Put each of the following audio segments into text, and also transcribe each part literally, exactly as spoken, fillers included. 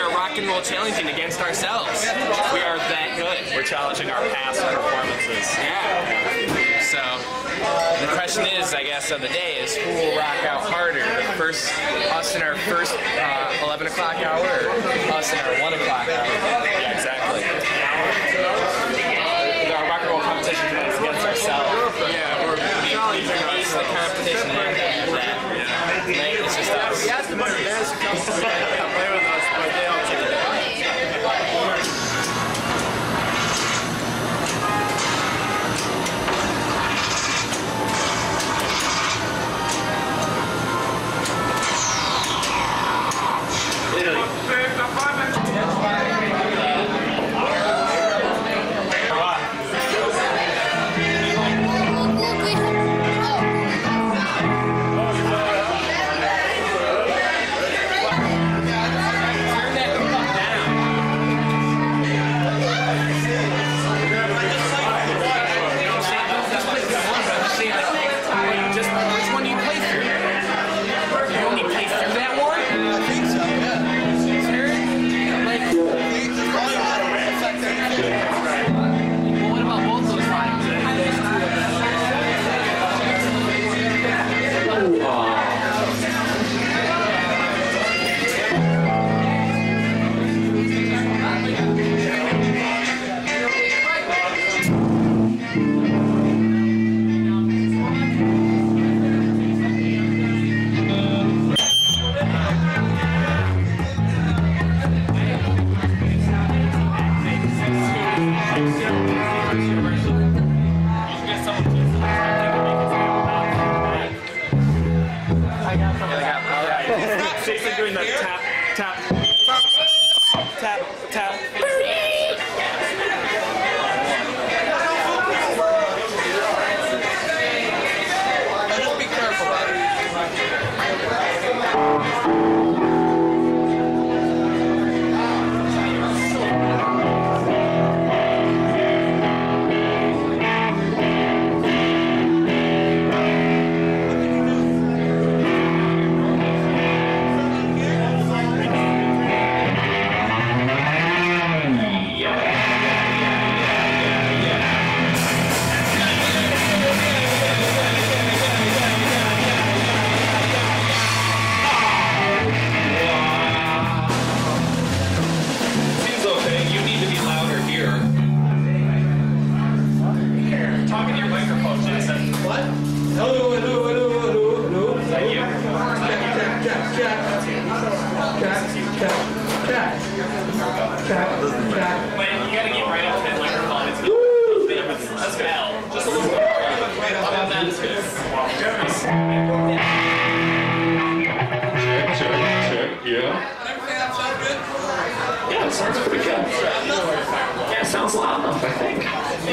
are rock and roll challenging against ourselves. We are that good. We're challenging our past performances. Yeah. So the question is, I guess, of the day is who will rock out harder? The first, us in our first uh, eleven o'clock hour, or us in our one o'clock hour? Yeah, exactly. Our rock and roll competition is against ourselves. Yeah, we're challenging It's the competition and that. Like, it's just us. We asked a bunch of bands to come play with us, but they all took it. Jason doing the tap, tap, tap, tap. Just be careful about it. Yeah, it sounds pretty good. Yeah, it sounds loud enough, I think.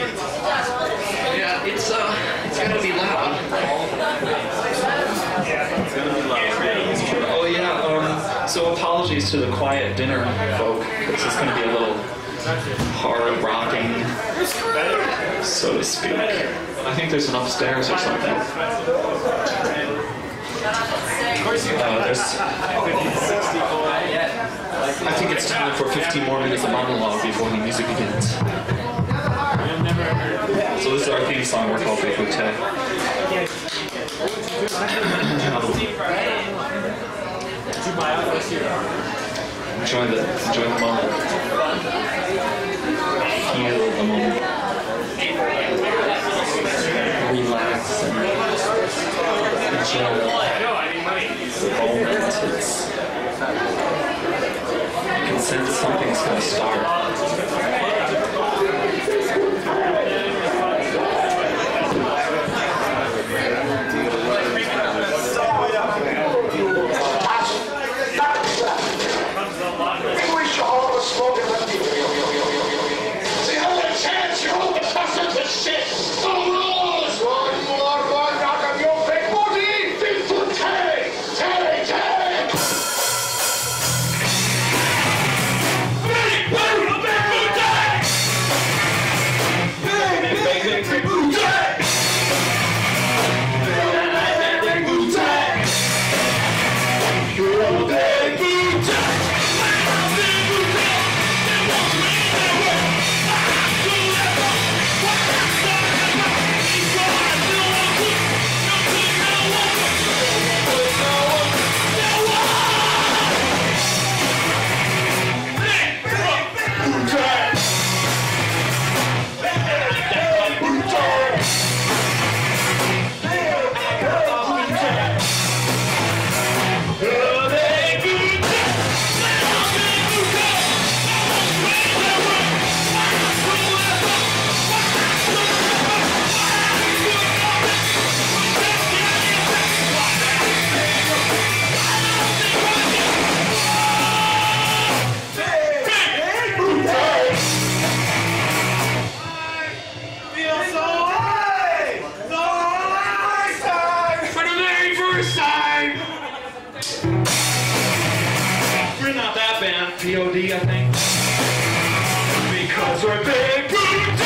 Yeah, it's uh, it's gonna be loud. It's gonna be loud. Oh yeah. Um. So apologies to the quiet dinner folk, because it's gonna be a little hard rocking, so to speak. I think there's an upstairs or something. Uh, there's. I think it's time for fifteen more minutes of monologue before the music begins. So this is our theme song. We're called Bigboote. Enjoy the enjoy the moment. Feel the moment. Relax and enjoy the moment. It's, you can sense something's going to start. Bigboote! P O D, I think. Because we're Bigboote.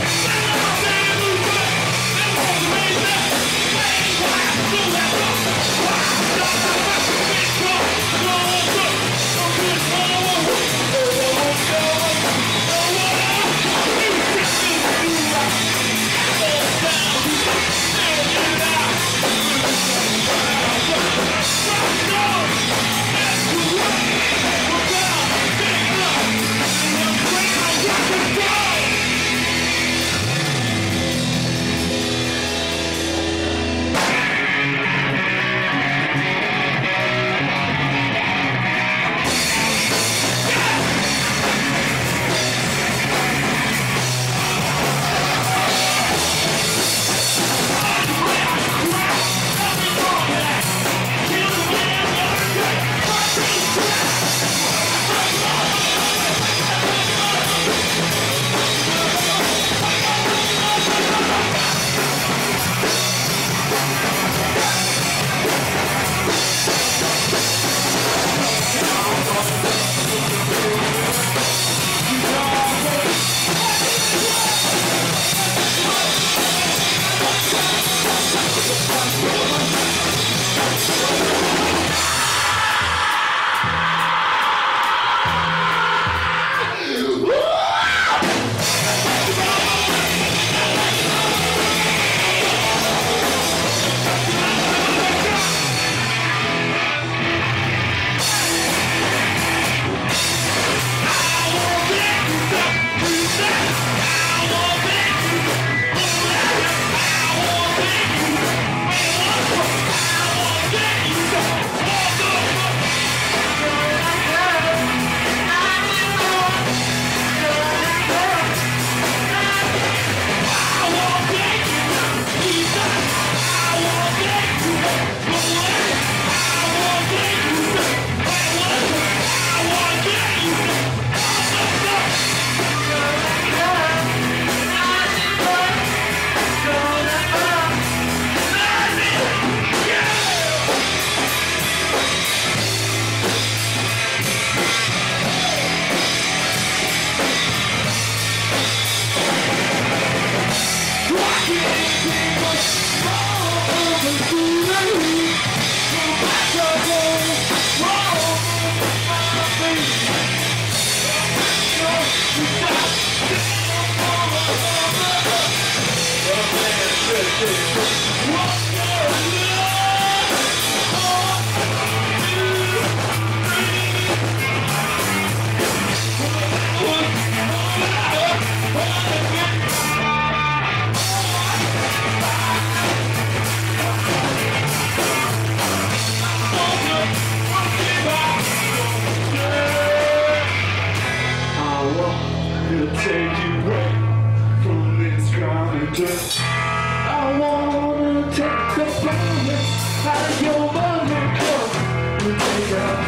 I wanna take the promise out of your mother cup. You take out,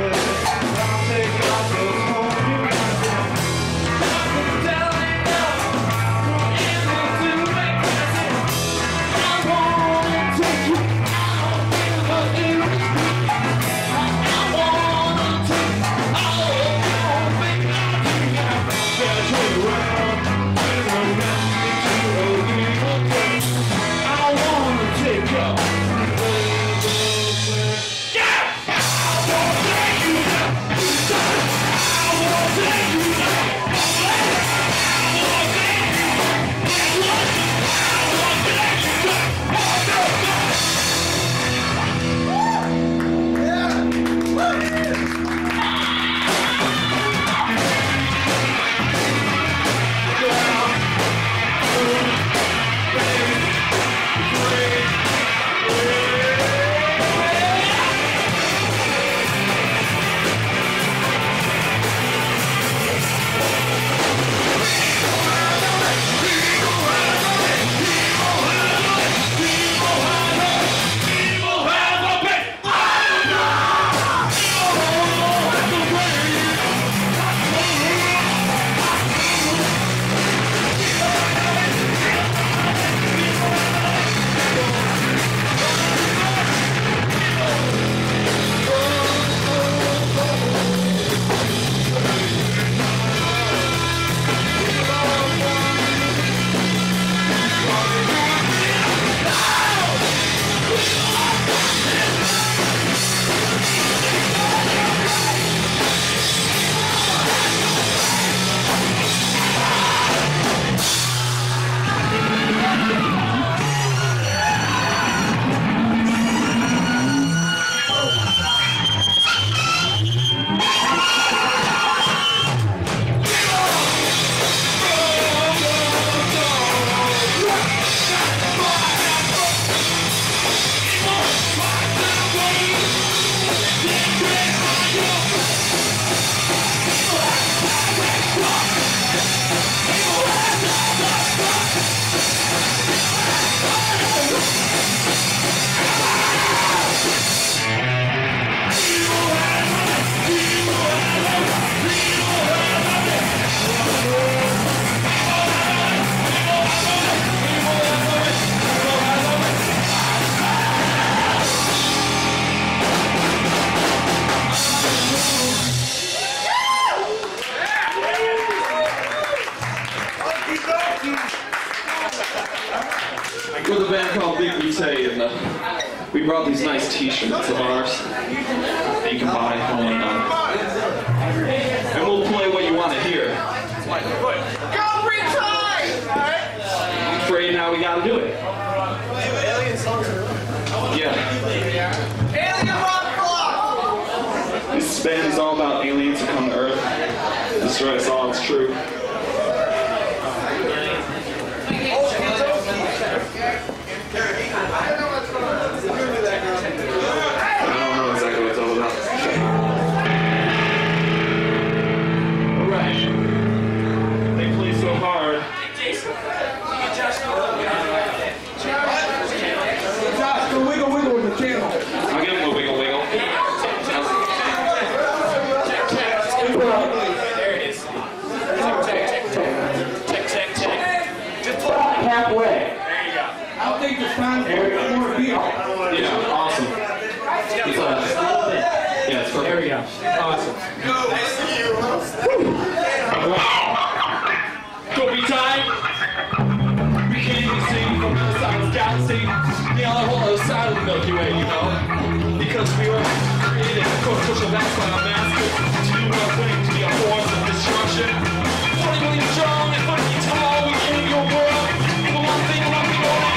I'll take out those home you got. I'm telling you, forever to make it. I wanna take you out of you. I wanna take all your big love you got. Just turn around, turn around into a a band called Bigboote, and uh, we brought these nice t-shirts of ours that you can buy home and uh, and we'll play what you want to hear. Go retry! I'm afraid now we gotta do it. Yeah. Alien rock block! This band is all about aliens who come to Earth, destroy us all, it's true. Yeah, awesome. It's a, yeah, it's perfect. There we go. Awesome. Don't be tired. We can't even see from the other side of the galaxy. The whole other side of the Milky Way, you know. Because we were created, of course, push back by our master. To do one thing, to be a force of destruction. twenty million strong and fucking tall, we came your world. For one thing, one thing only.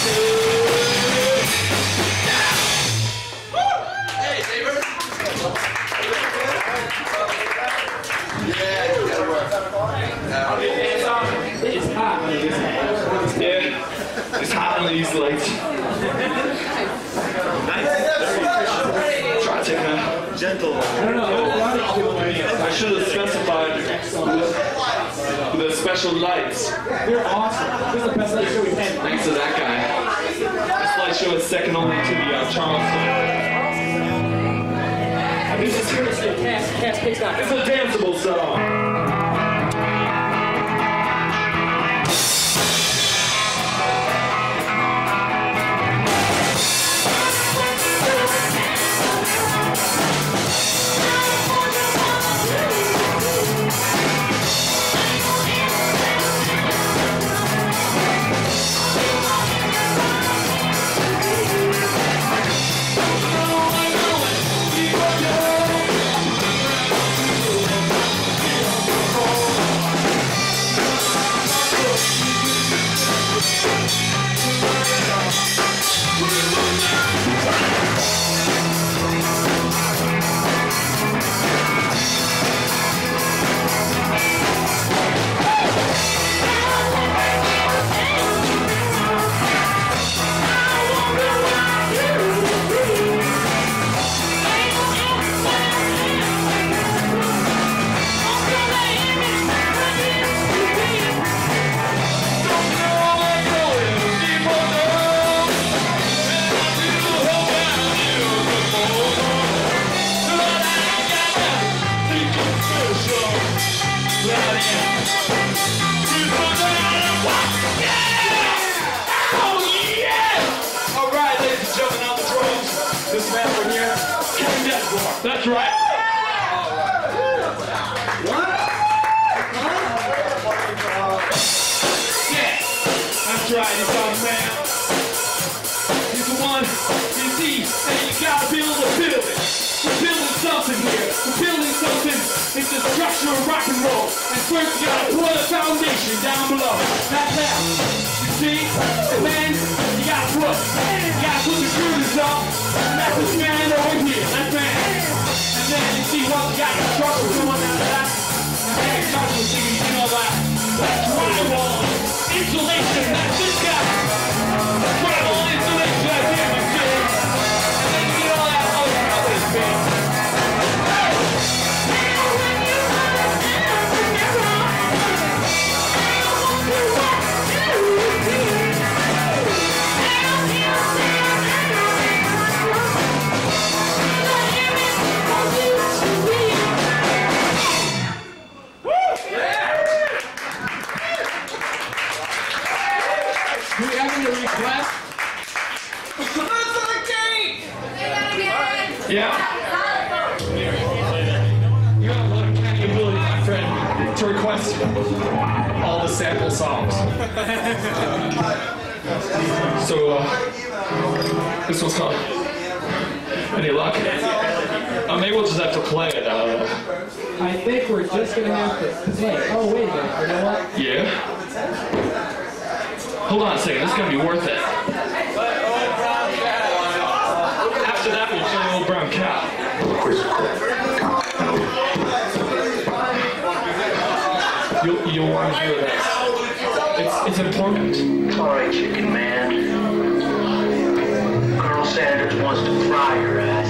It's hot under these lights. Yeah, it's hot under these lights. Try taking a gentle. I don't know. I should have specified the, the special lights. They're awesome. This is the best light show we've had. Thanks to that guy. This light show is second only to the uh, Charleston. This is seriously a cast, cast picks out. It's a danceable song. That's right. What? Yeah, that's right. He's our man. He's the one. You see, and you gotta build a building. We're building something here. We're building something. It's the structure of rock and roll. And first you gotta put a foundation down below. That's that. You see, and then you gotta put, you gotta put the screws up. And that's this man over here. That's man. And then you see what you got the structure going out of that. And then you start to see, you know that. That's drywall, insulation. That's this guy. Drywall, insulation. That's him. You see. And then you get all that other other thing. Yeah. You have a lot of canny ability, my friend, to request all the sample songs. So, uh, this one's called Any Luck? Uh, maybe we'll just have to play it. Uh, I think we're just gonna have to play. Oh, wait a minute. You know what? yeah? Hold on a second, this is gonna be worth it. After that, we'll play Old Brown Cow. You'll, you'll want to hear this. It's, it's important. All right, chicken man. Colonel Sanders wants to fry your ass.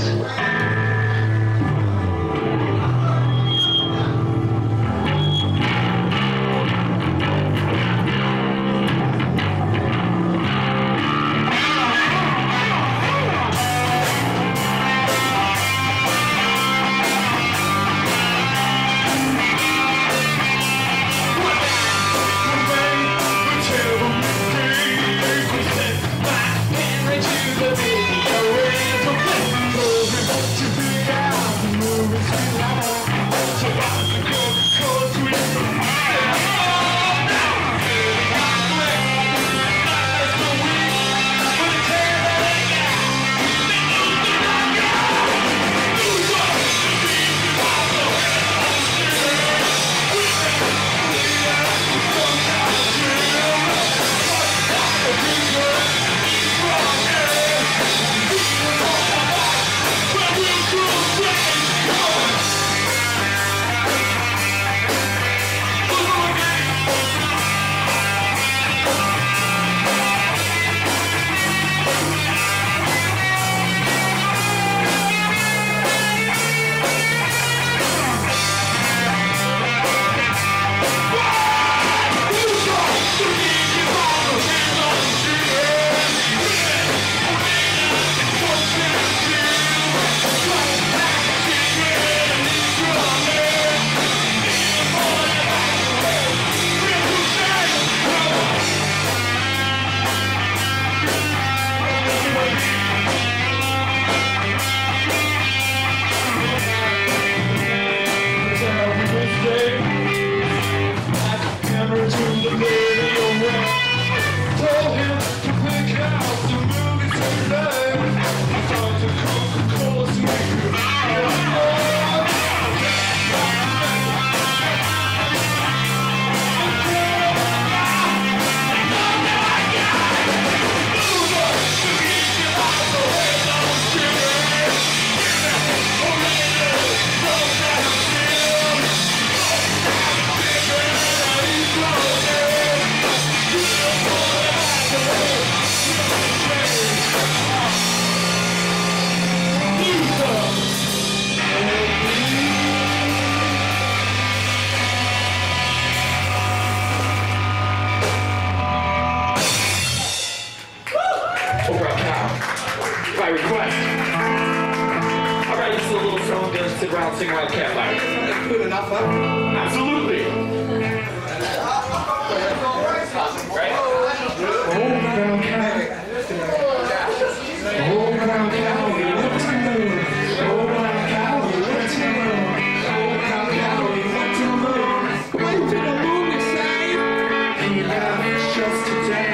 To the video, went to the radio rep. Told him to pick out the movie tonight. I found the Coca-Cola sneaker. By request. Alright, this is a little song to sit around sing around campfire. Good enough, huh? Absolutely. Right? Oh, brown cow. Oh, brown cow, we went to the moon. Oh, brown cow, we went to the moon. Oh, brown cow, we went to the moon. Went to the moon, you say? He left just today.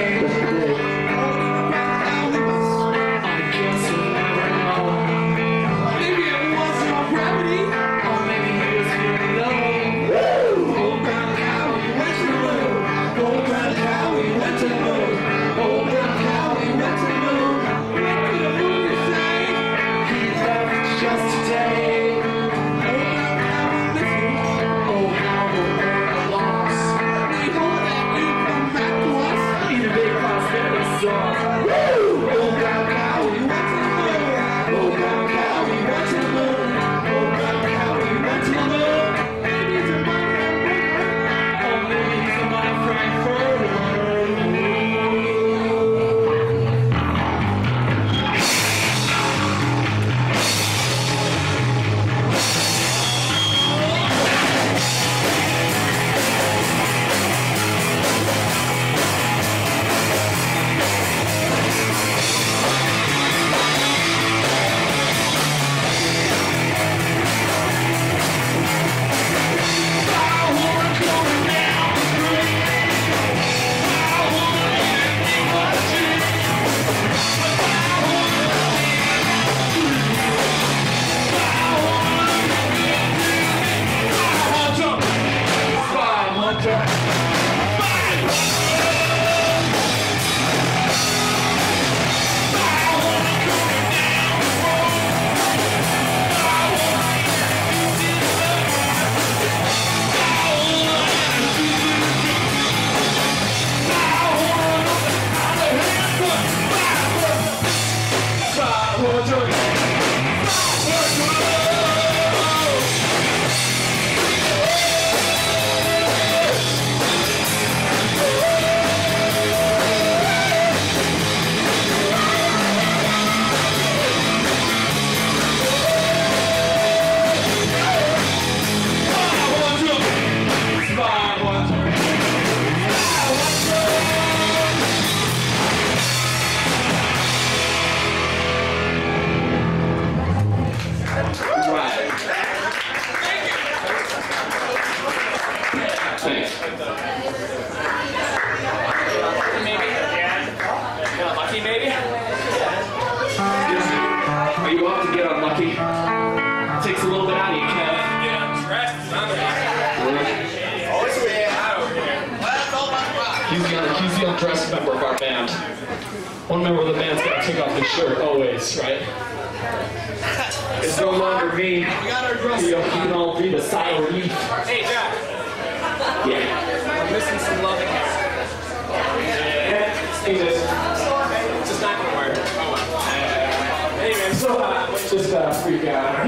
Dressed member of our band. One member of the band's got to take off his shirt always, right? It's no longer me. You can all read a sigh of relief. Hey, Jack. Yeah. I'm missing some loving. Yeah. Hey, this. It's just not gonna work. Oh well. Hey, man. So, uh, just uh, freak out.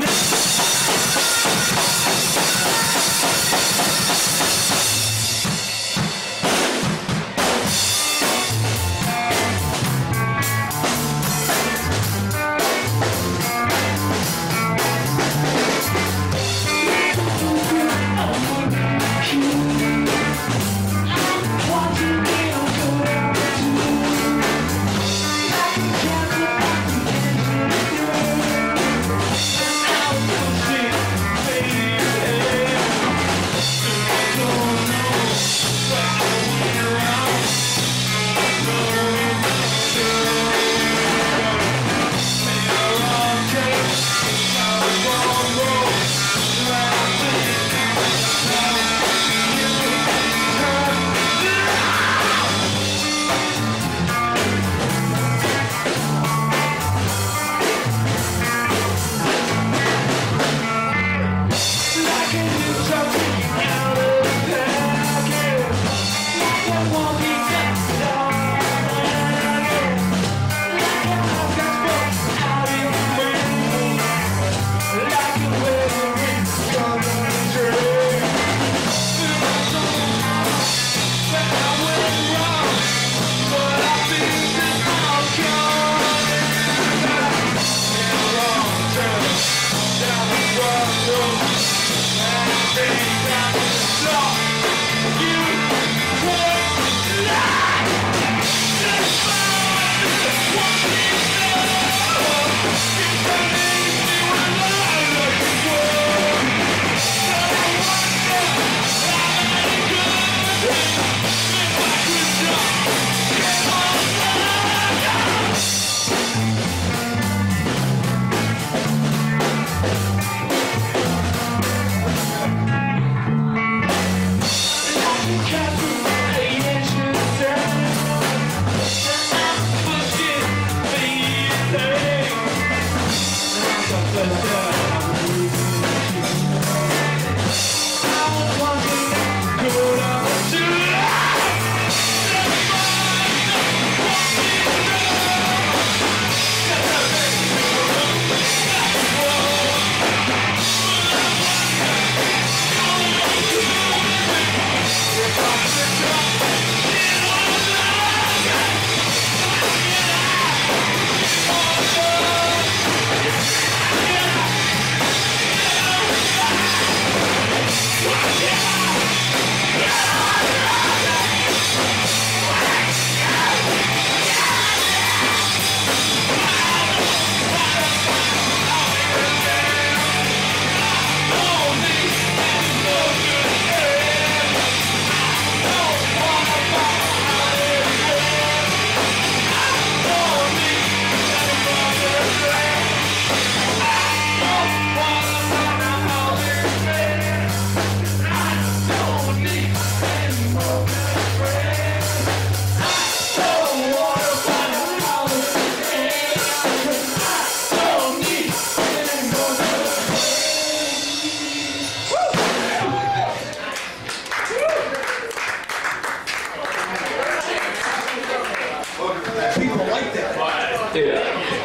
Yeah.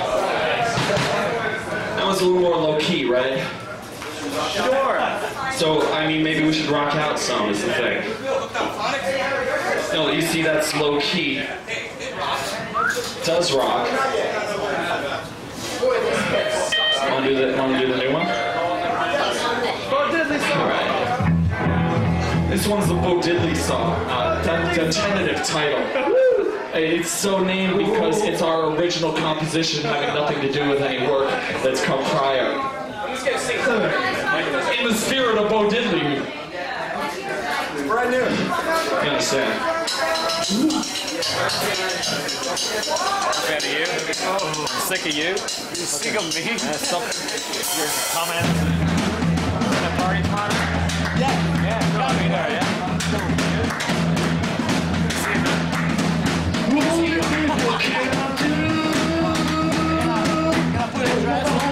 That was a little more low-key, right? Sure. So, I mean, maybe we should rock out some, is the thing. No, you see, that's low-key. It does rock. Want to do the, want to do the new one? Alright. This one's the Bo Diddley song. Uh, the, the tentative title. It's so named because it's our original composition having nothing to do with any work that's come prior. In the spirit of Bo Diddley. Brand new. You understand? Fan of you? Oh, I'm sick of you. You sick of me? Uh, something. Your comment? The party spot? Yeah. Yeah, no, I mean, there, yeah. What can I do? Gotta put a dress on.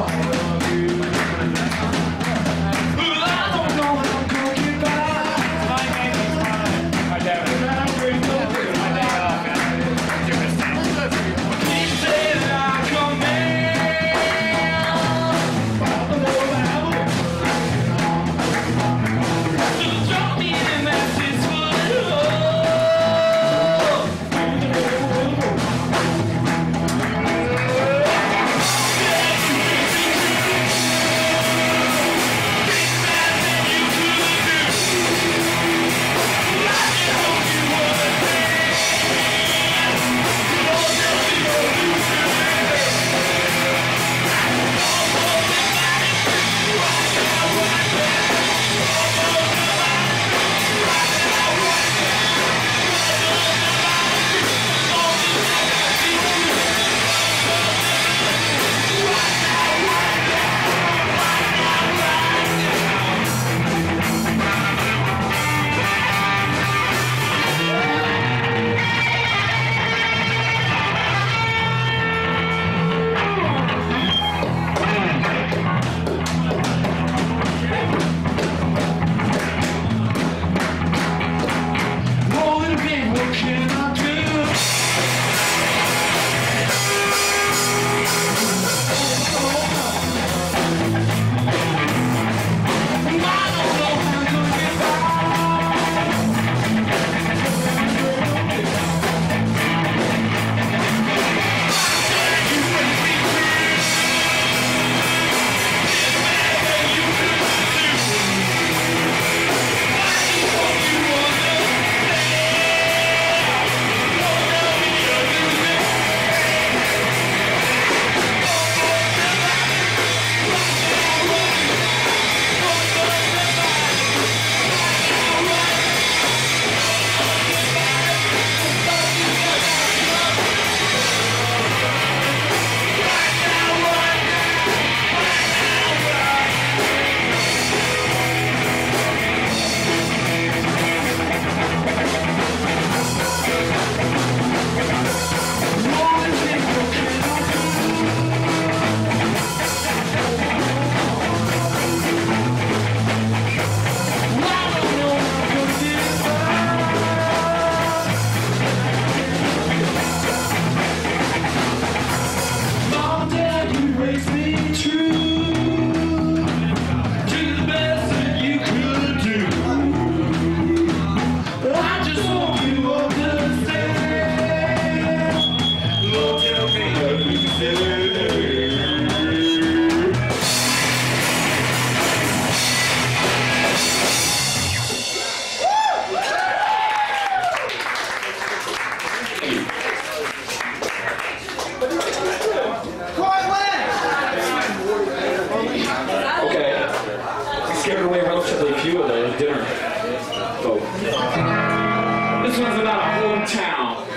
This one's about a hometown.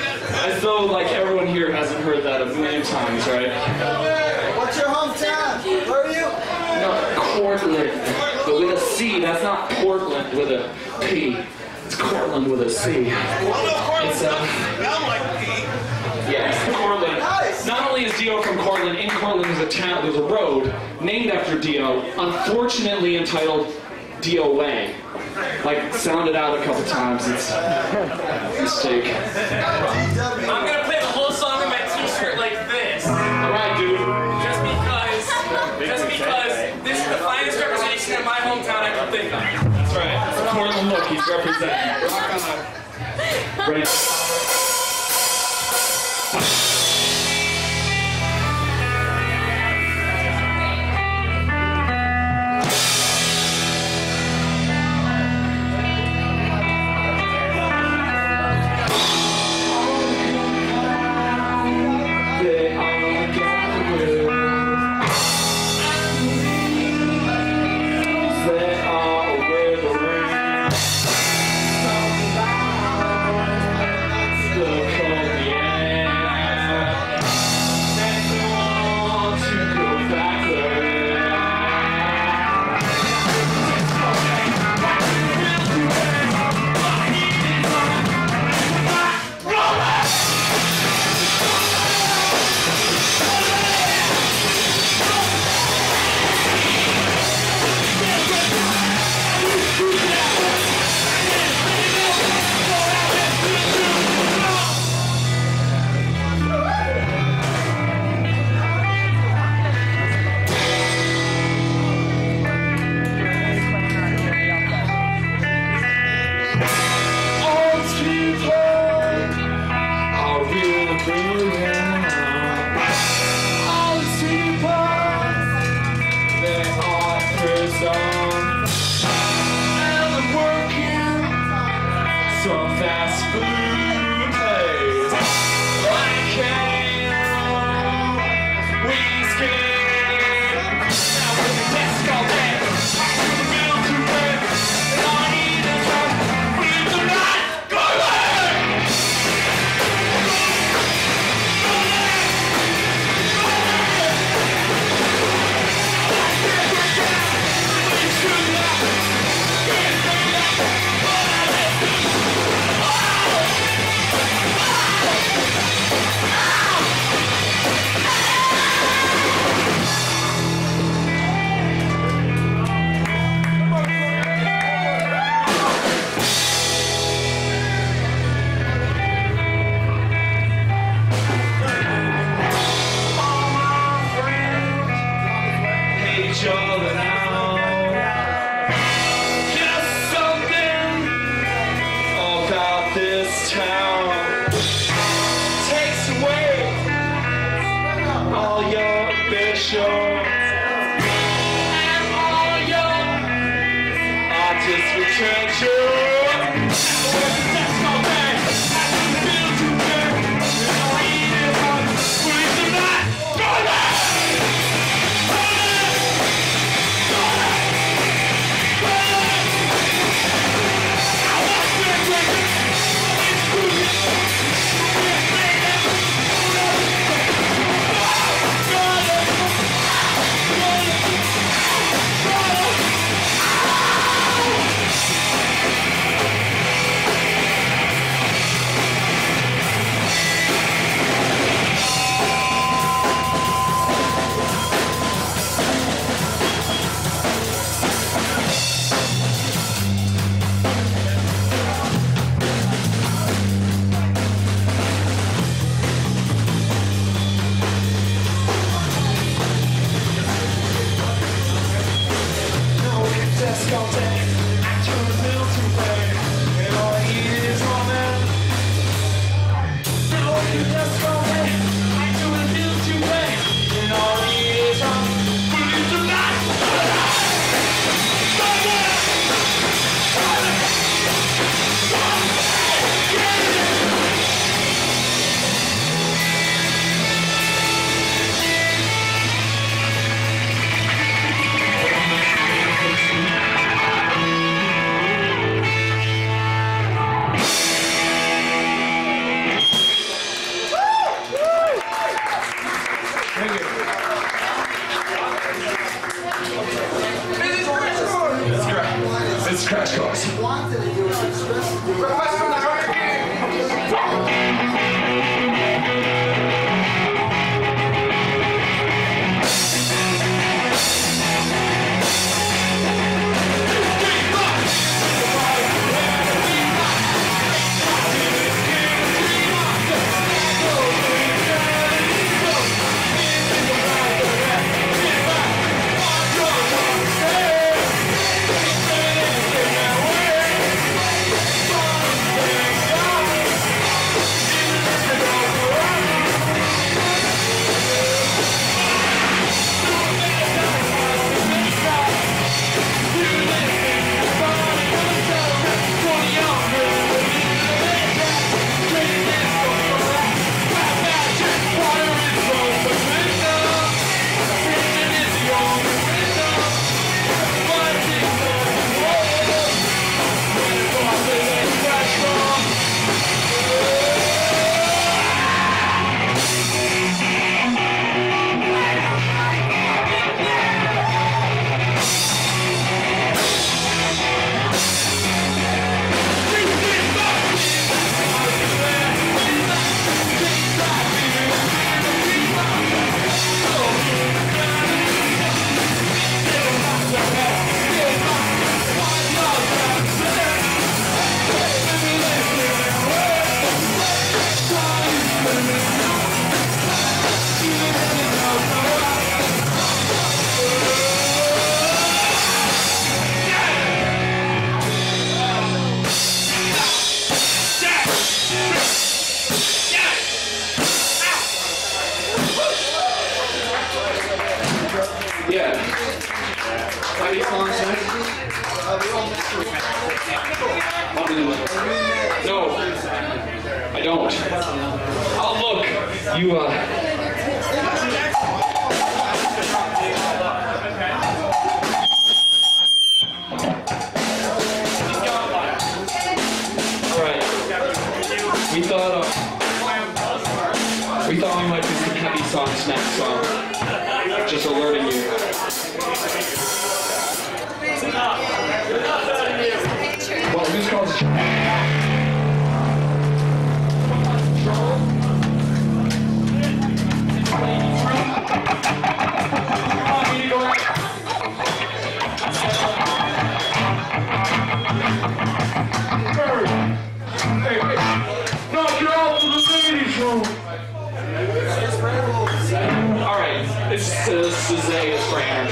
As though, like, everyone here hasn't heard that a million times, right? What's your hometown? Where are you? No, Cortland. But with a C, that's not Portland with a P. It's Cortland with a C. It's, uh... Yes, Cortland. Nice. Not only is Dio from Cortland, in Cortland there's a town, there's a road named after Dio, unfortunately entitled Dio Way. Like, sound it out a couple times, it's a mistake. I'm gonna play the whole song in my t-shirt like this. representing. Rock on. Ready? Some fast food place. Like hell, we skate. Now we're the best all day. I'm the middle to win. And all I need is one. Believe it or not, go away! And all your artist retention. That's all day. I can feel too good. And all I need is one. Believe it or not, go there! Go there! Go there! Go there! I want to drink it. No, I don't. Oh, look, you, uh... Alright. We thought, uh... We thought we might do some heavy songs next song. Just alerting you. Well, who's called... Alright, this is uh, Cesare's brand.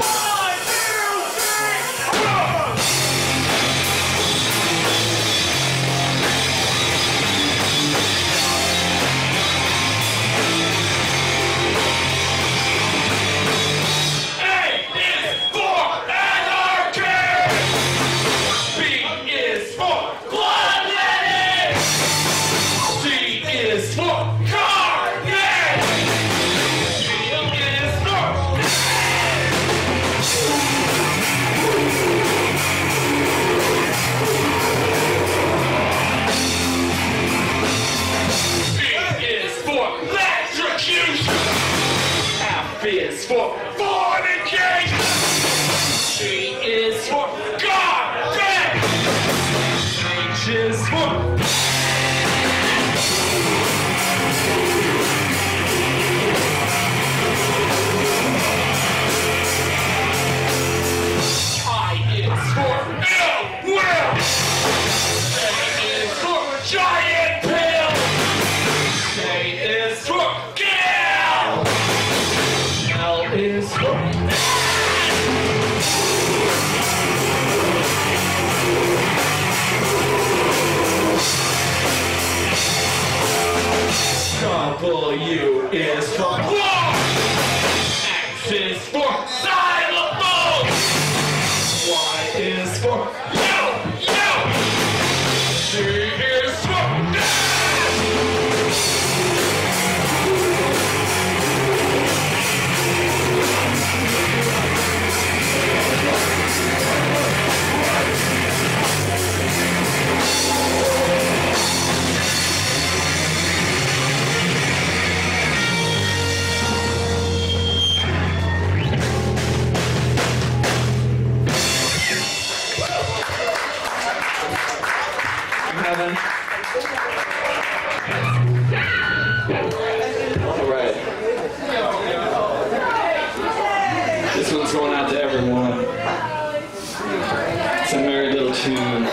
Is for fornication. G is for God. H is for I is for ill will. A is for giant pill. K is for kill. L is for W is for war. X is for xylophone. Y is for yo, yo. Z is for Heaven. All right. This one's going out to everyone. It's a merry little tune.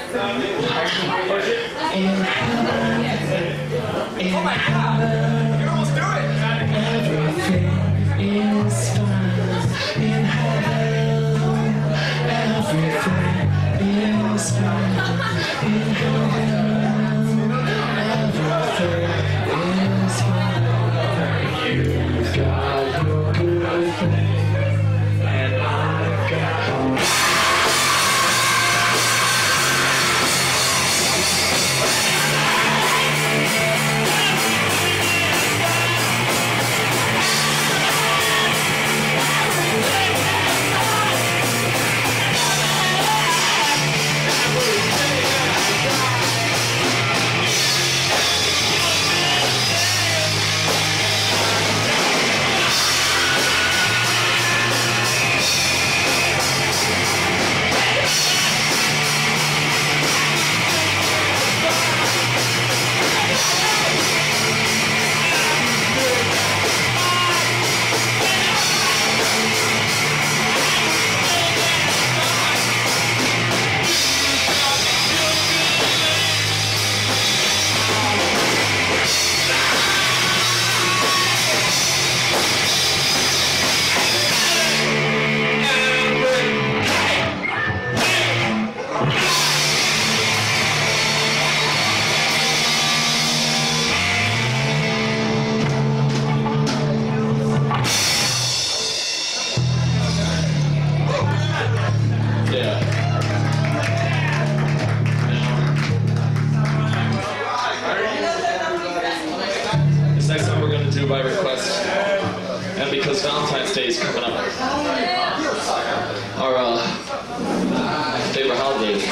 In heaven, in heaven, you almost do it. Everything is fine. In heaven, everything is fine. In heaven, everything is fine. You've got your good thing, and I've got mine. because Valentine's Day is coming up. Our uh, favorite holiday.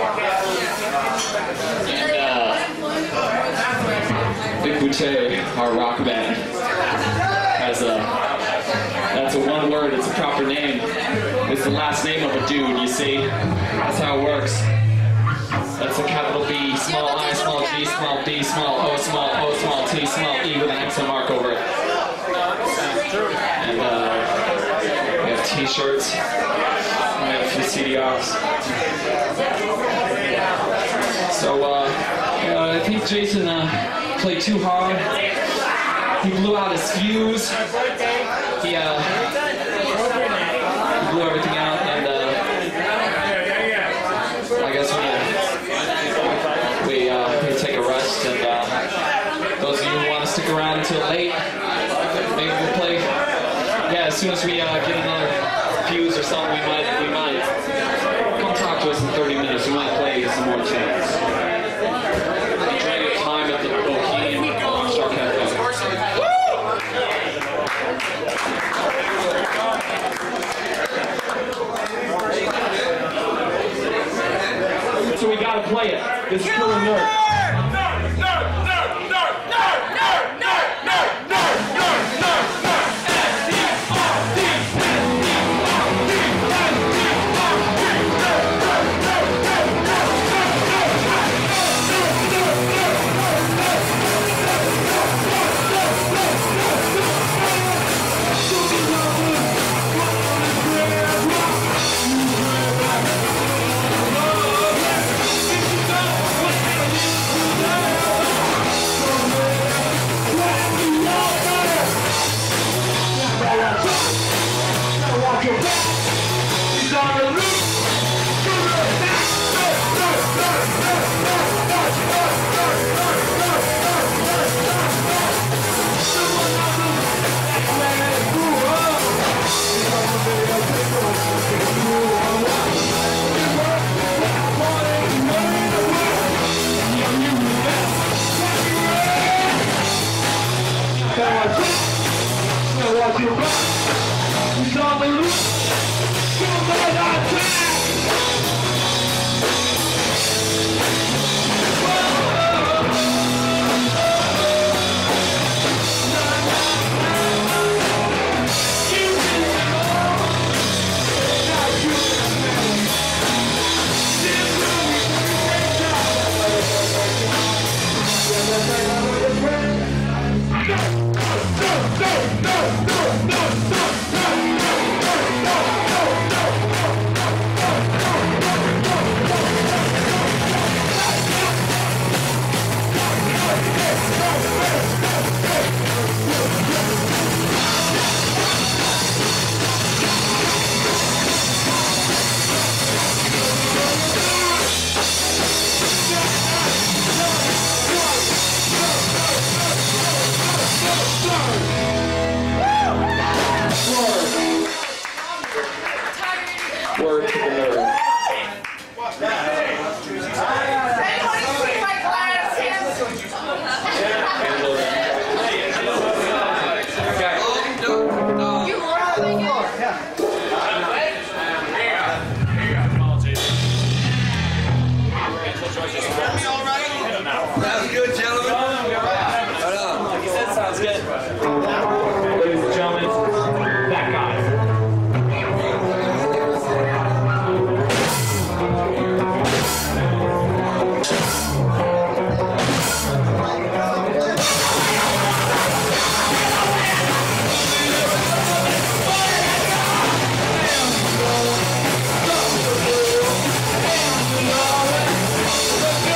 Bigboote, our rock band, has a, that's a one word, it's a proper name. It's the last name of a dude, you see? That's how it works. That's a capital B, small I, small G, small B, small O, small O, small T, small E with an exclamation mark over it. And uh, we have t-shirts, we have a few C D Rs. So uh, uh, I think Jason uh, played too hard. He blew out his fuse. He, uh, he blew everything out, and uh, I guess we, we, uh, we take a rest. And uh, those of you who want to stick around until late, maybe we'll play. Yeah, as soon as we uh, get another fuse or something, we might, we might come talk to us in thirty minutes. We might play some more tunes. Enjoy your time at the Bohemian Star Cafe. So we gotta play it. This is Killer Nerd. Word to the nerd. Sounds good, gentlemen. He said sounds good. Ladies and gentlemen, that guy. Let's go!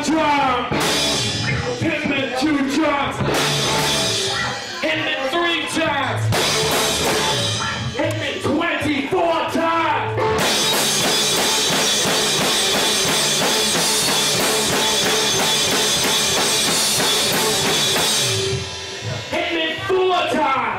time. Hit me two times. Hit me three times. Hit me twenty-four times. Hit me four times.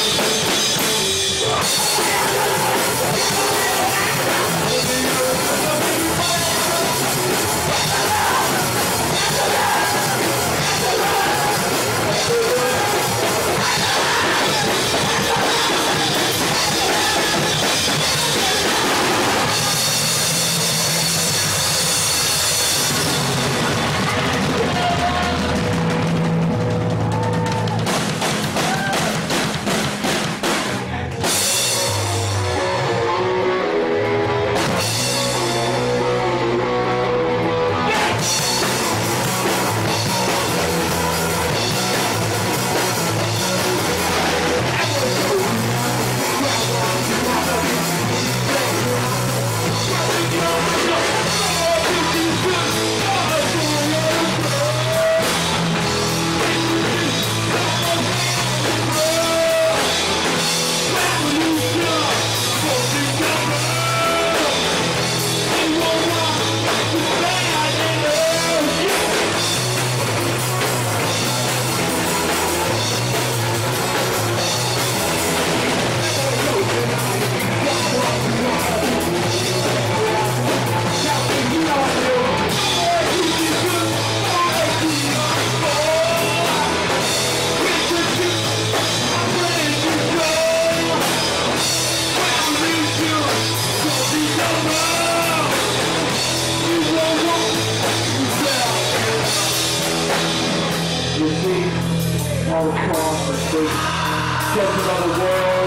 All across the state, judging of the world.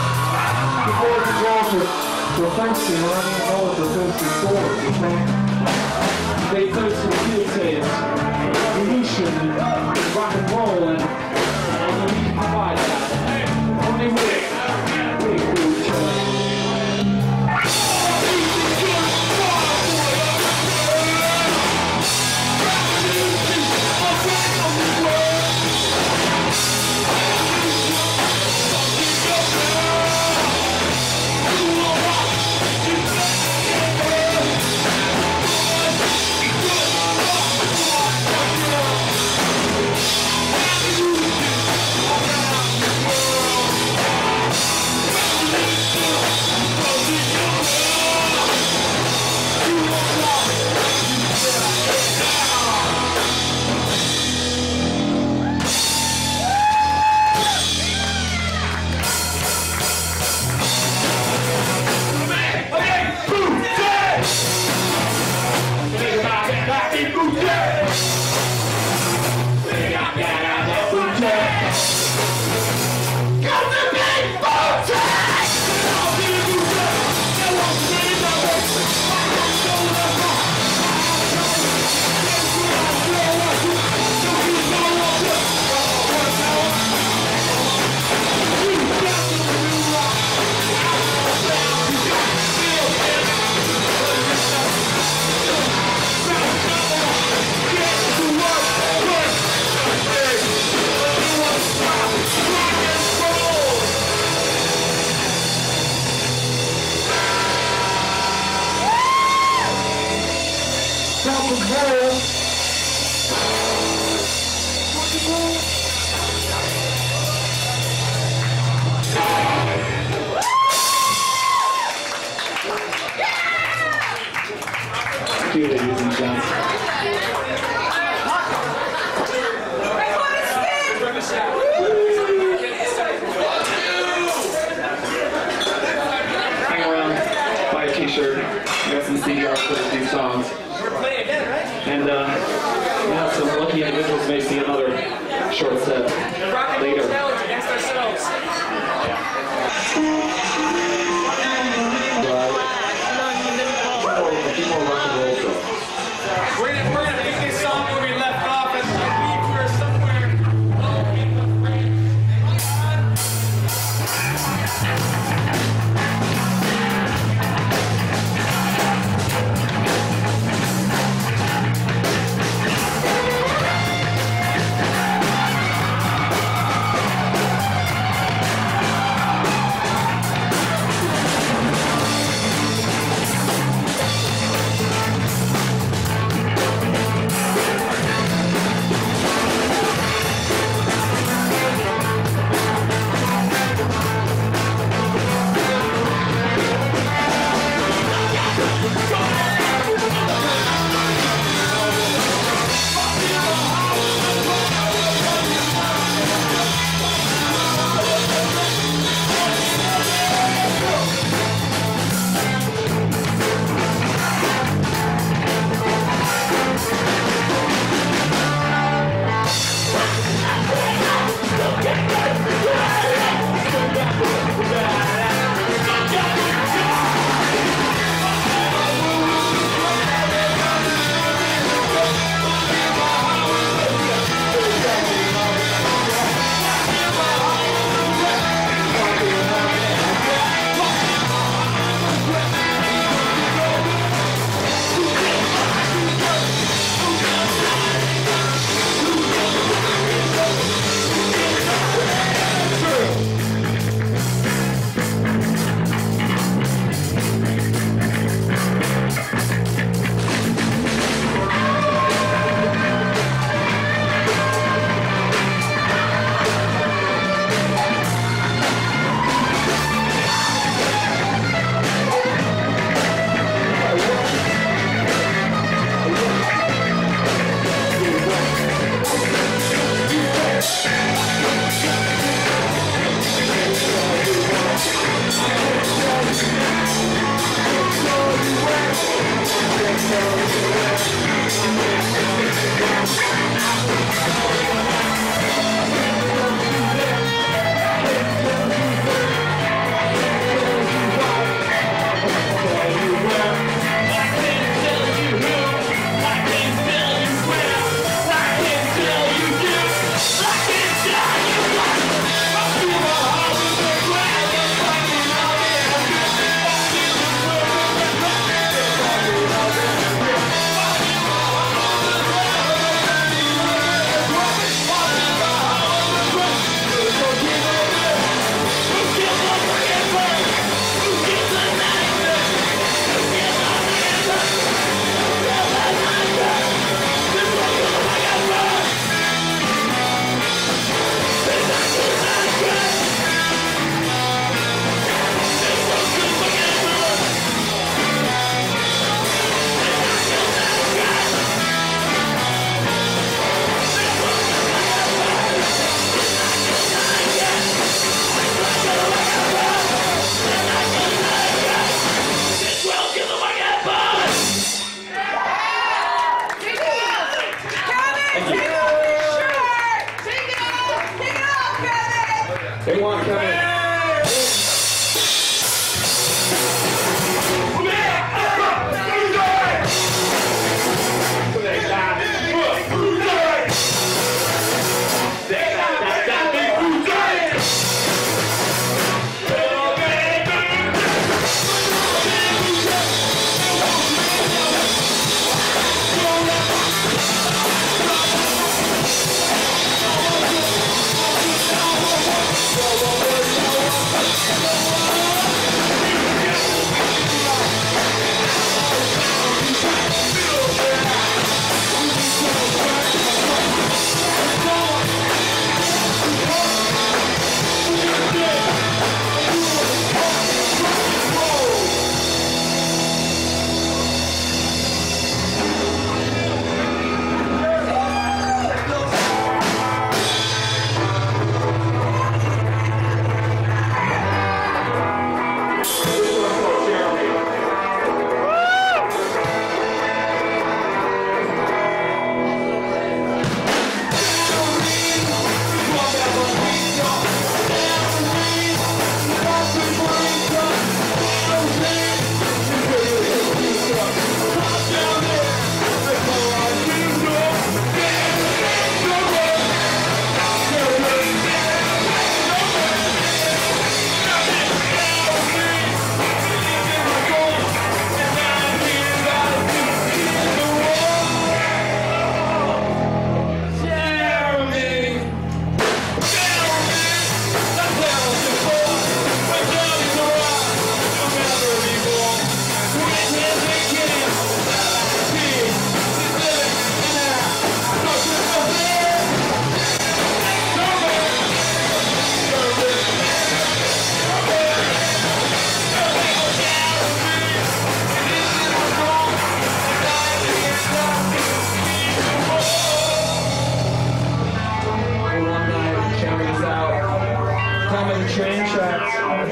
Before the culture, the thirsty, I don't even know what they're thirsty for, you think? They thirst for kids, evolution, and rock and roll, and only we can provide that. Only we, Bigboote. Thank you, ladies and gents. Hang around, buy a t-shirt, get some C D Rs for a few songs. And uh, yeah, some lucky individuals may see another short set later. A few more rock and roll songs. We're gonna, we're gonna pick this song where we left off and leave for somewhere low in the brain.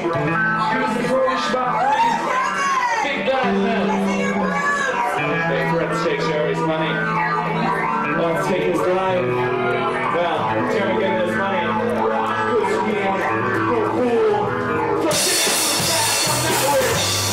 Who's approached by big bad men? They threaten to take Sherry's money. Let's take his life. Well, he's gonna get this money. Good scheme. Go fool. So take it back on that way.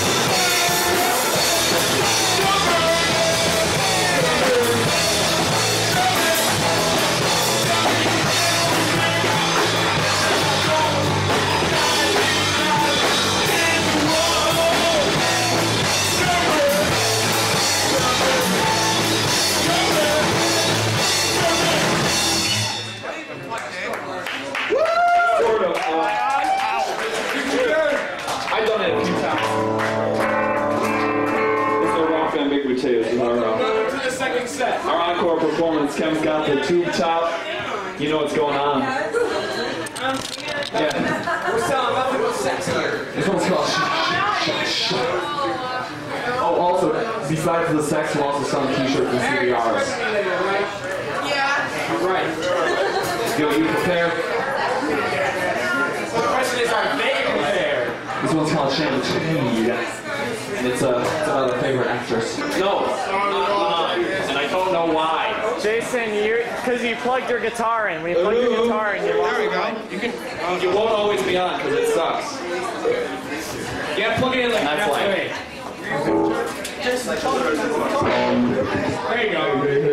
Sort of. Uh, I've done it a few times. It's a rock band Bigboote is our, uh, To the second set. our encore performance. Kevin's got the tube top. You know what's going on. Yeah. We're selling nothing but sex here. This one's called Sh Sh Sh. Oh, also, besides the sex, we're also selling t-shirts and C D Rs. Yeah. Right. Yo, you prepared? The question is, are they prepared? This one's called Champagne. And it's, uh, it's about a favorite actress. No, not mine. And I don't know why. Jason, you because you plugged your guitar in. When you plug your guitar in, you lost There we the go. mic. You can. You won't always be on because it sucks. Yeah, plug it in like That's that why. way. There you go.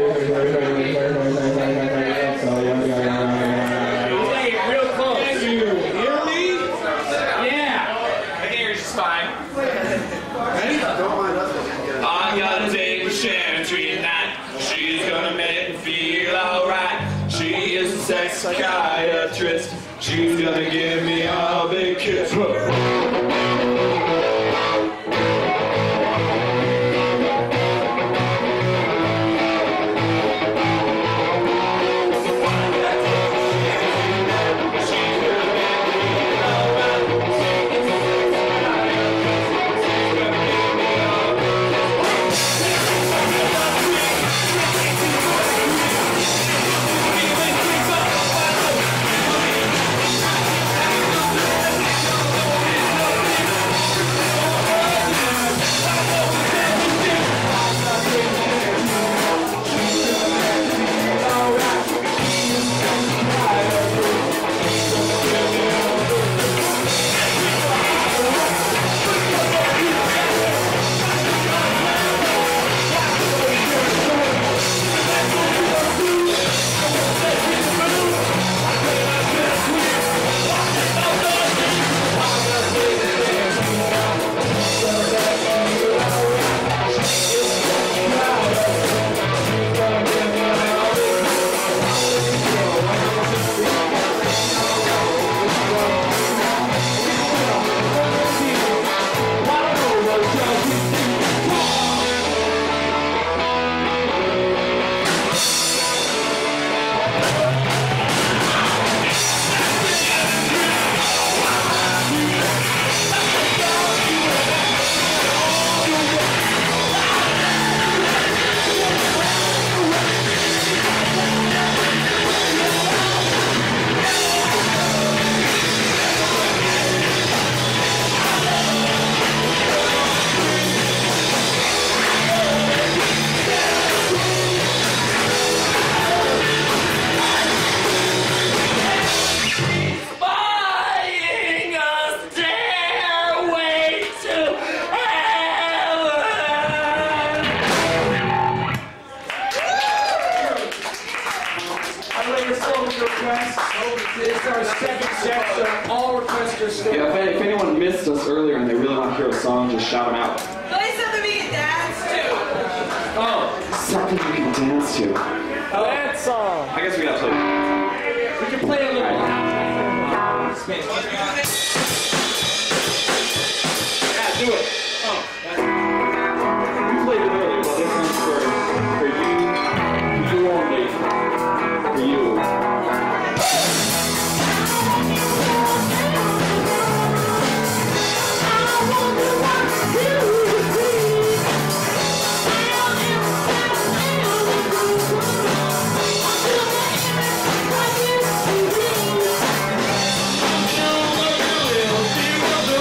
Play it real close. You hear me? Yeah. I think you're just fine. Ready? I gotta date with Chantry tonight. She's gonna make me feel alright. She is a sex psychiatrist. She's gonna give me a big kiss. It's our second set, so all requests are still. Yeah, if, if anyone missed us earlier and they really want to hear a song, just shout them out. Play something we can dance to. Oh, something we can dance to. That song. I guess we gotta play. We can play a little. Right. Yeah, do it. Oh, that's We played it earlier, but this one's for, for you, you only, for you. Thank you.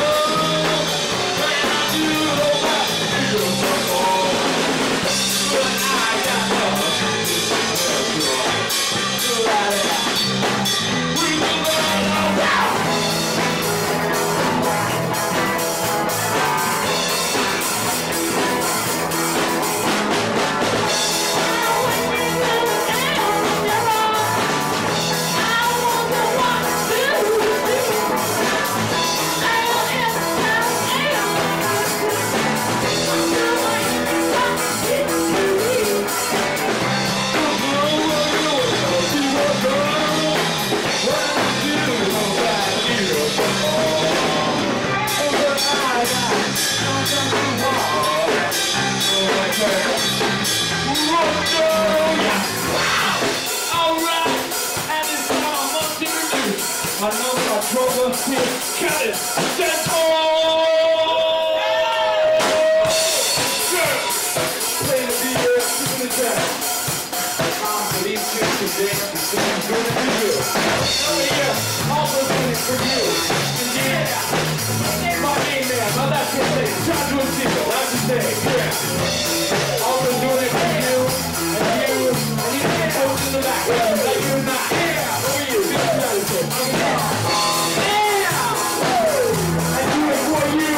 So these chicks are big, so I'm doing it for you. Oh yeah, also doing it for you. And yeah, my name man, my last name, John Lucio, that's his name, yeah. Also doing it for you, and you, and you can't hold in the back, like you're not. Yeah, over you, big gratitude. Yeah, I do it for you.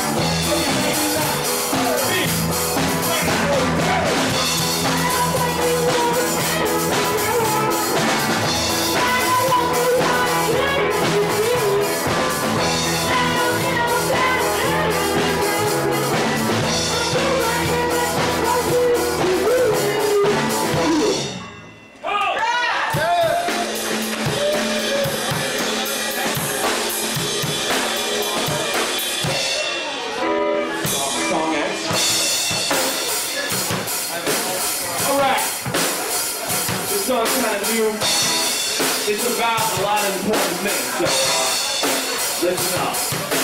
It's about a lot of important things, so uh, listen up.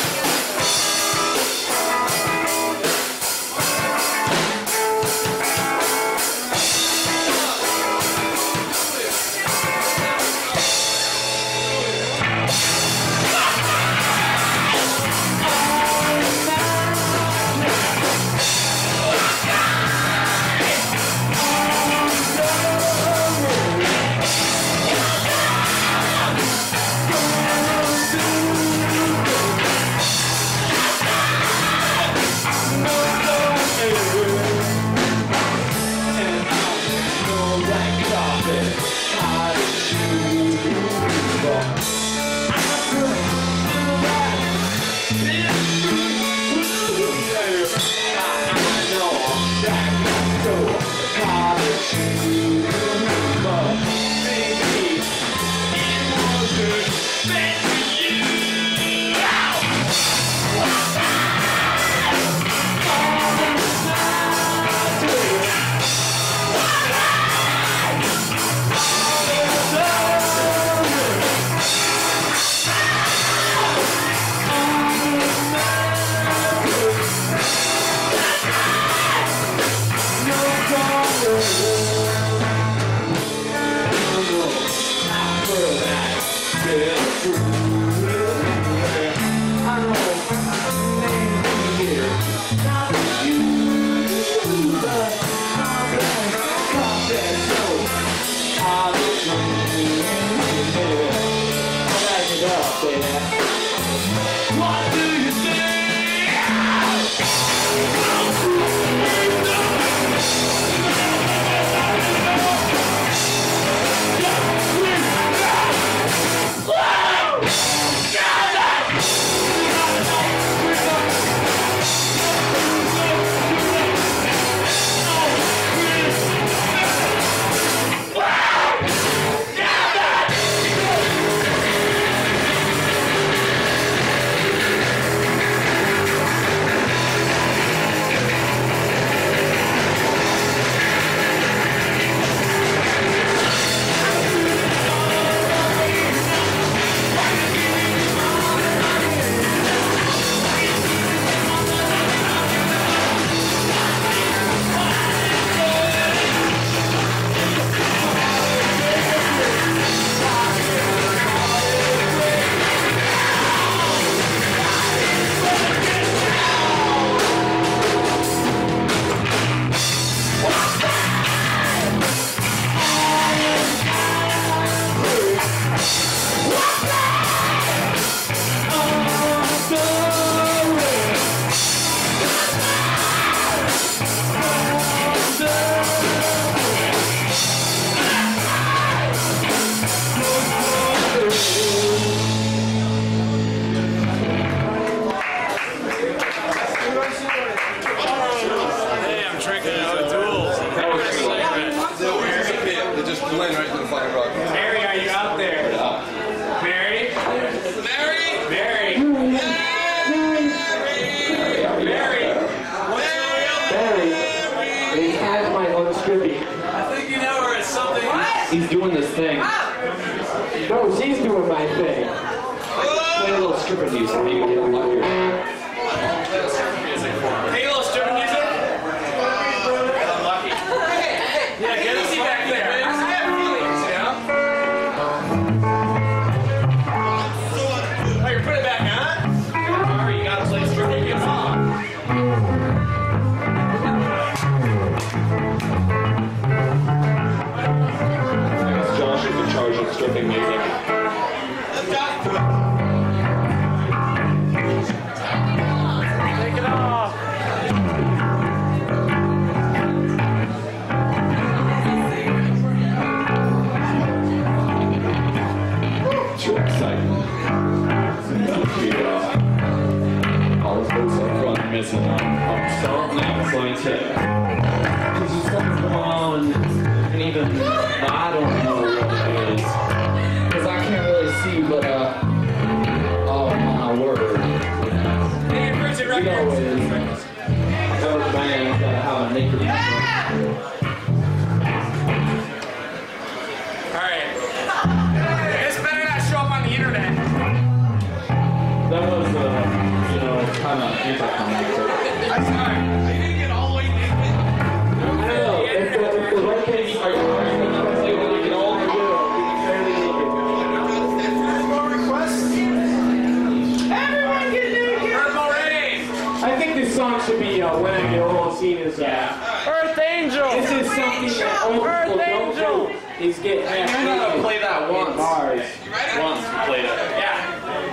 Mary, are you out there? Mary? Mary? Mary? Mary? Mary? Barry, he has my own Skippy. I think you know her as something. What? He's doing this thing. No, she's doing my thing. Play a little stripper music, maybe get a luckier. Hey, a little stripper music? I'm lucky. Yeah. one, and even I don't know what it is, because I can't really see, but uh, oh my word. Hey, Bridget You know Records. it is. Every band gotta have a naked Alright. This better not show up on the internet. That was, uh, you know, kind of anticlimactic. I'm sorry. Are you gonna get all the way naked? I don't know. If the, if the right case, are you going to say when you get all the way, you can fairly naked. More requests? Everyone get naked! Purple Rain. I think this song should be uh, When I Get Old, seen as uh, Earth Angel! this is something that old people don't do, is get half I know how to naked play that in once. bars. Once we played it. Yeah.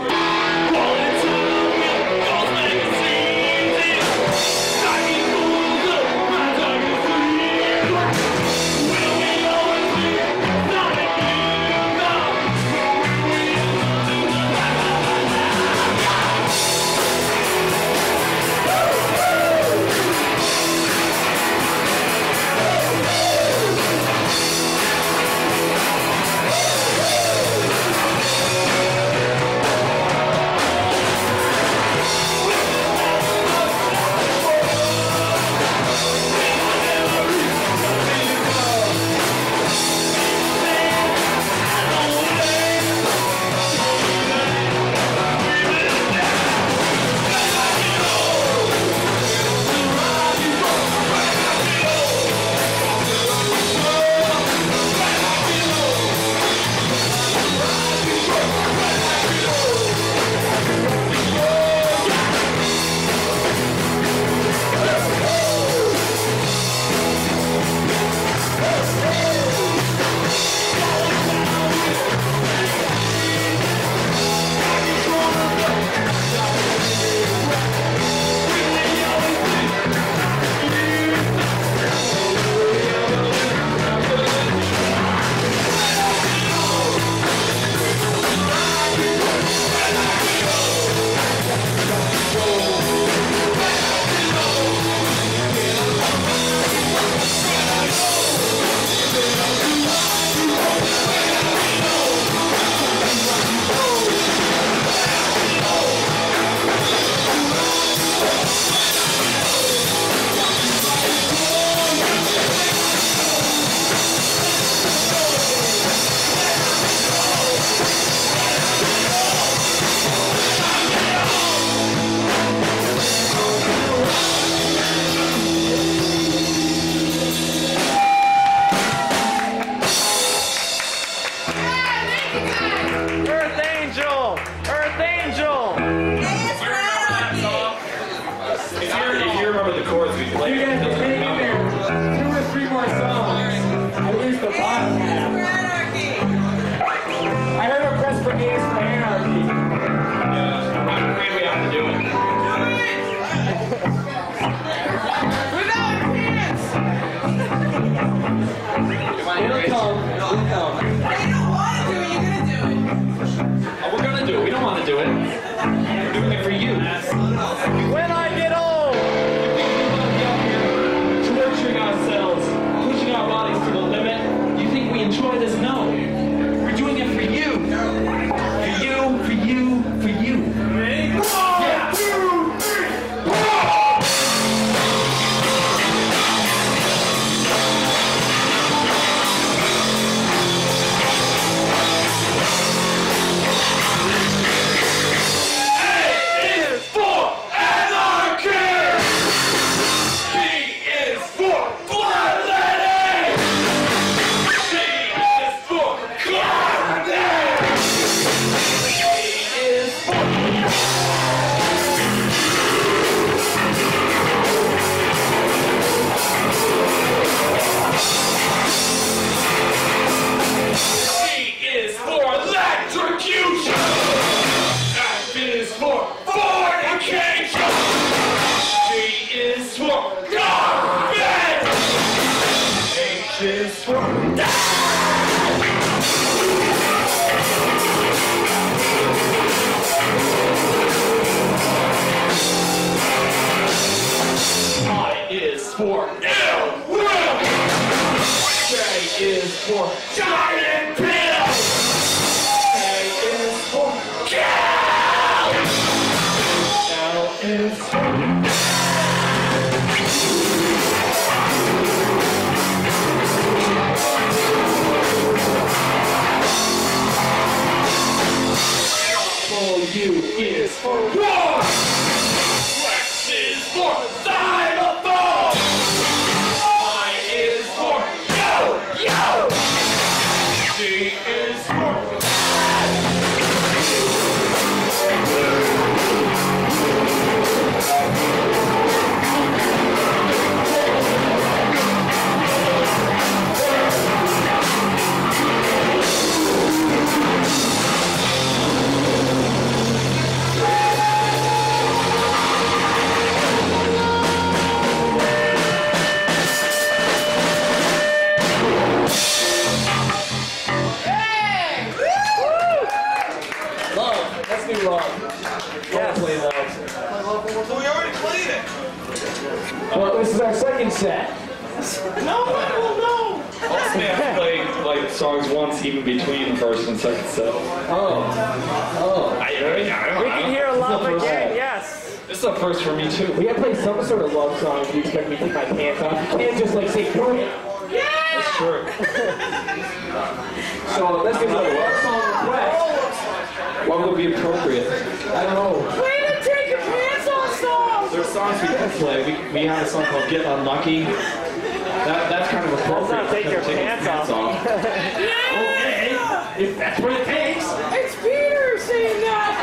Earth Angel! Earth Angel! It's Anarchy! If you, if you remember the chords we played, You it guys doesn't are taking come there two or three more songs. At least the bottom It's half. for Anarchy! I heard a press for gays for anarchy. I'm afraid we have to do it. Without pants! It'll come. It'll come. You don't want to do it, you're gonna do it. Oh, we're gonna do it. We don't want to do it. We're doing it for you. When I get old! Torturing ourselves, pushing our bodies to the limit. You think we enjoy this? No. We're doing it for you. For you, for you, for you. Yeah. I is for ill will. for giant pills. K is for kill. L is for U is for war. X is for xylophone. Y is for yo, yo. Z is for Well, this is our second set. no one will know. Also, we have to play like songs once even between the first and second set. Oh. Oh. I, I, I, I, We can hear a love This is the again, first. yes. This is a first for me too. We gotta play some sort of love song if you expect me to take my pants off. You can't just like say, do it. That's true. So let's get to a love song request. What would be appropriate? I don't know. Way to take your pants off, songs! There's songs we could play. We, we have a song called Get Unlucky. That, that's kind of appropriate. Let's not take your Take pants off. Okay. If that's what it takes. It's Peter saying that!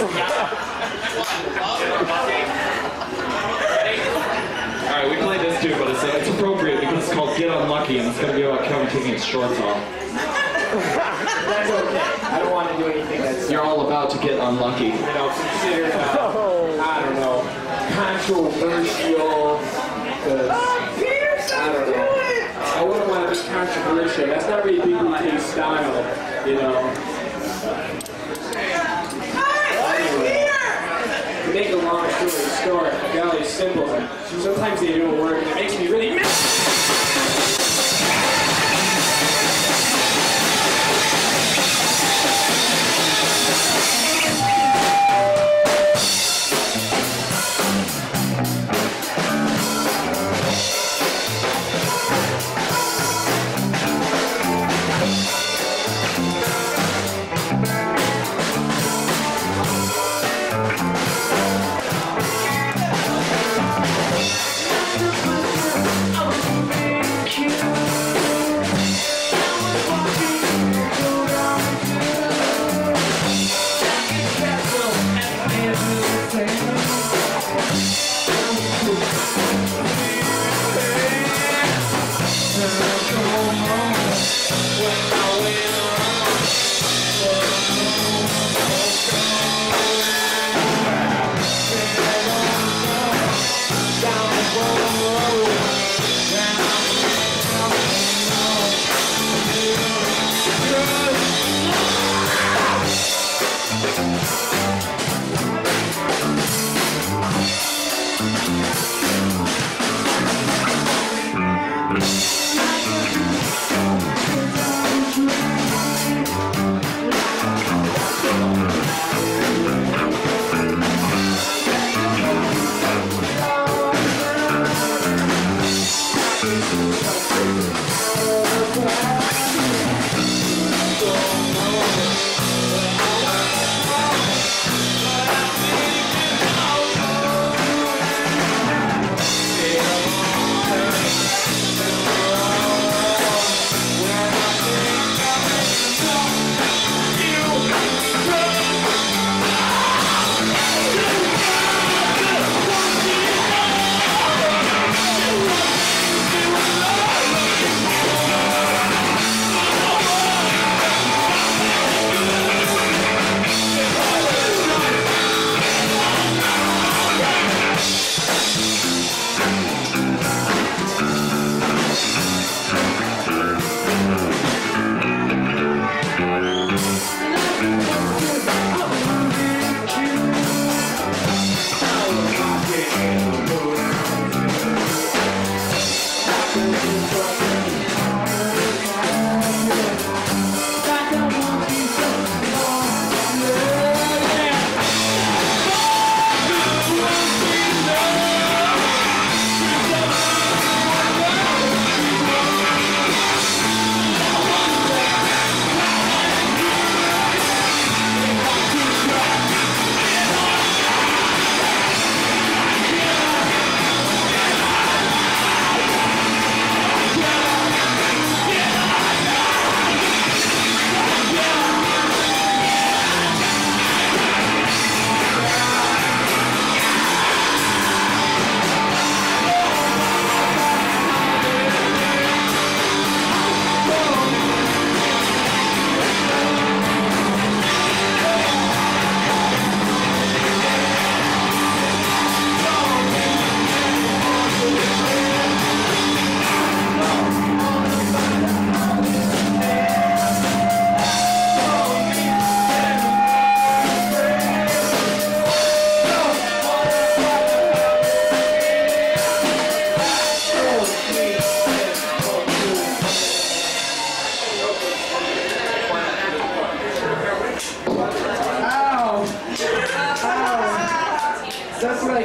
Alright, we played this too, but it's, uh, it's appropriate because it's called Get Unlucky and it's going to be about Kevin taking his shorts off. That's okay. I don't want to do anything that's, You're all about to get unlucky. you know, considered, uh, I don't know, controversial. Oh, Peter said I don't do know. it! I wouldn't want to be controversial. That's not really Bigboote style, you know. Alright, Peter! To make a long story short, I got all these symbols, and sometimes they don't work, and it makes me really mad.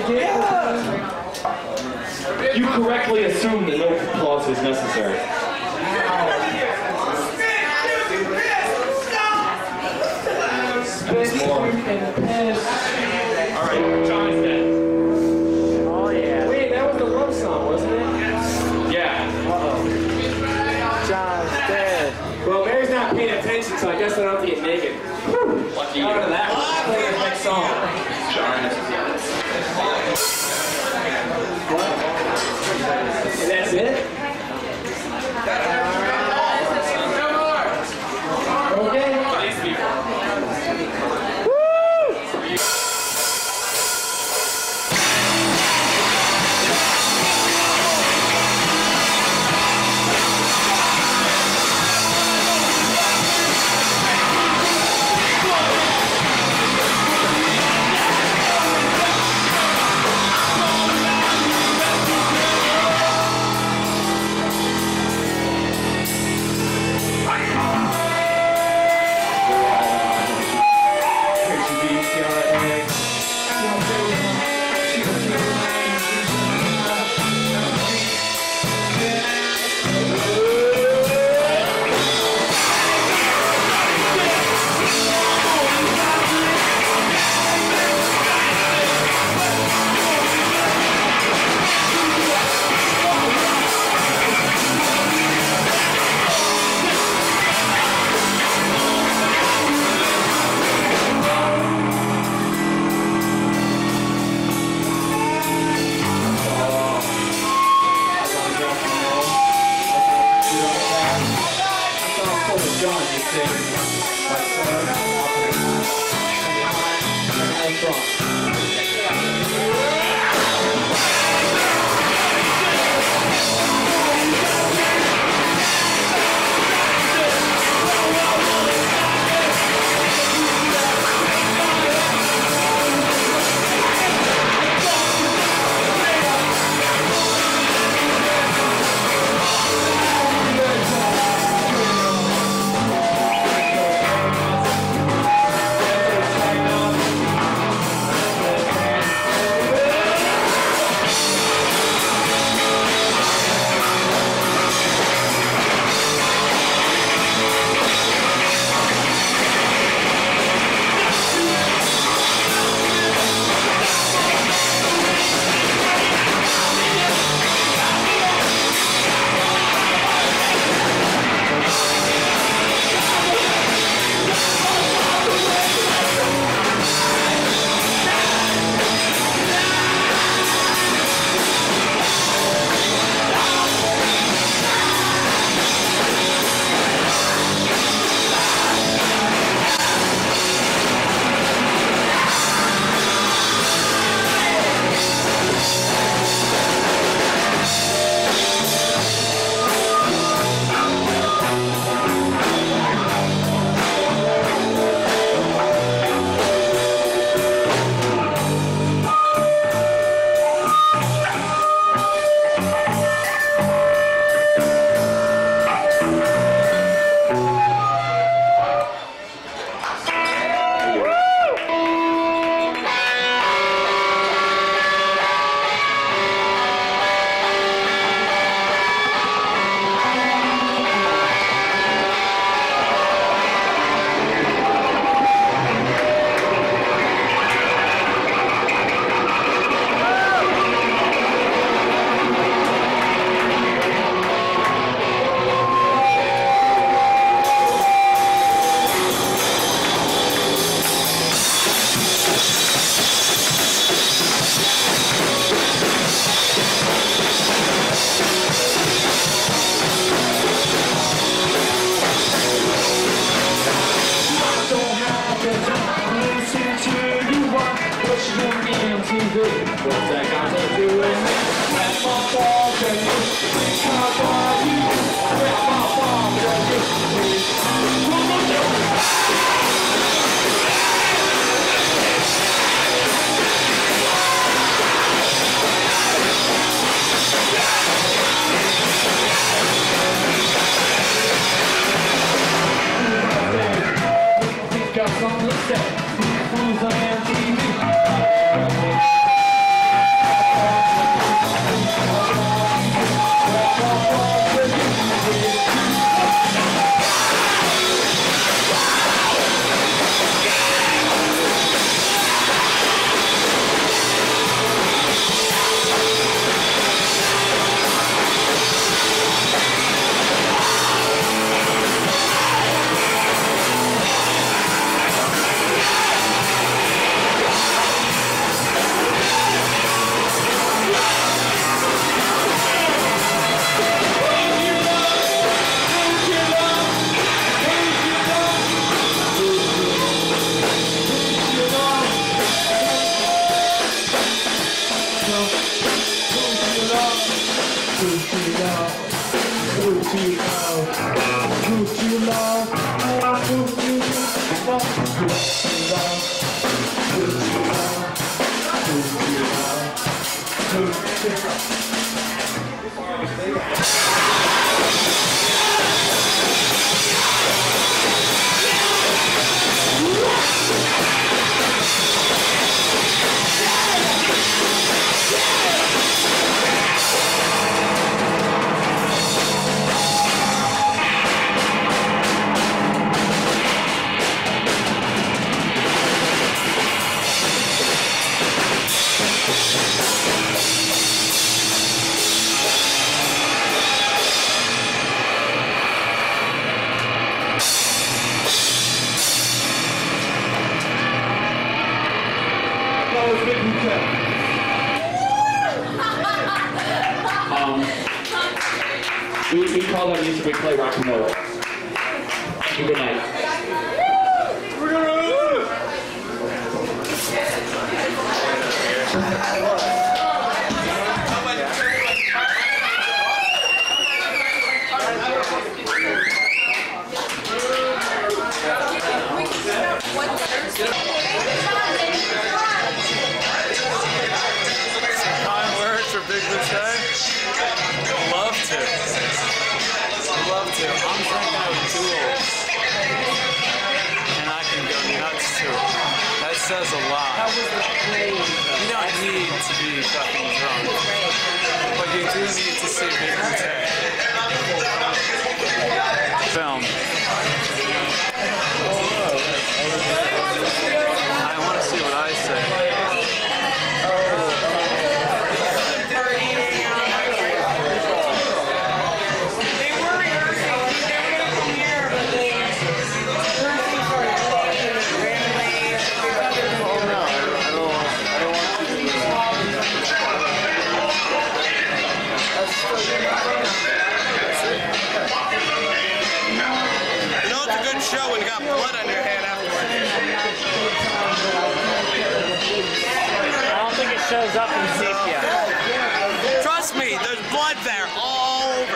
You correctly assumed that no applause was necessary. All right, John's dead. Oh, yeah. Wait, that was the love song, wasn't it? Yeah. Uh-oh. John's dead. Well, Mary's not paying attention, so I guess I don't have to get naked. Lucky you. Out of that. Play the next song. What? And that's it? Okay. Move too long, oh, move too long, move too long, move too long, move too long, move too long. Um, we, we call that music, we play rock and roll. Good night. Bigboote? Love to. Love to. I'm drinking out duels. And I can go nuts to it. That says a lot. You don't need to be fucking drunk. But you do need to see Bigboote. Film. I want to see what I say. Show when you got blood on your hand afterward. I don't think it shows up in sepia. Trust me, there's blood there all over.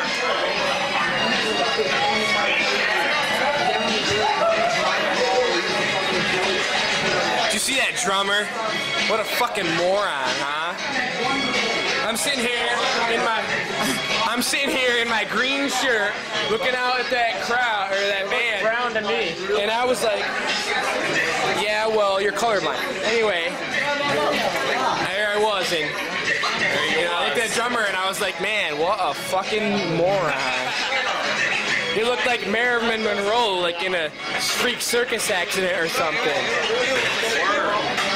Did you see that drummer? What a fucking moron, huh? I'm sitting here in my I'm sitting here in my green shirt looking out at that crowd or that band. Brown to me. And I was like, yeah, well, you're colorblind. Anyway, there I was, and you know, I looked at that drummer and I was like, man, what a fucking moron. He looked like Marilyn Monroe, like in a freak circus accident or something.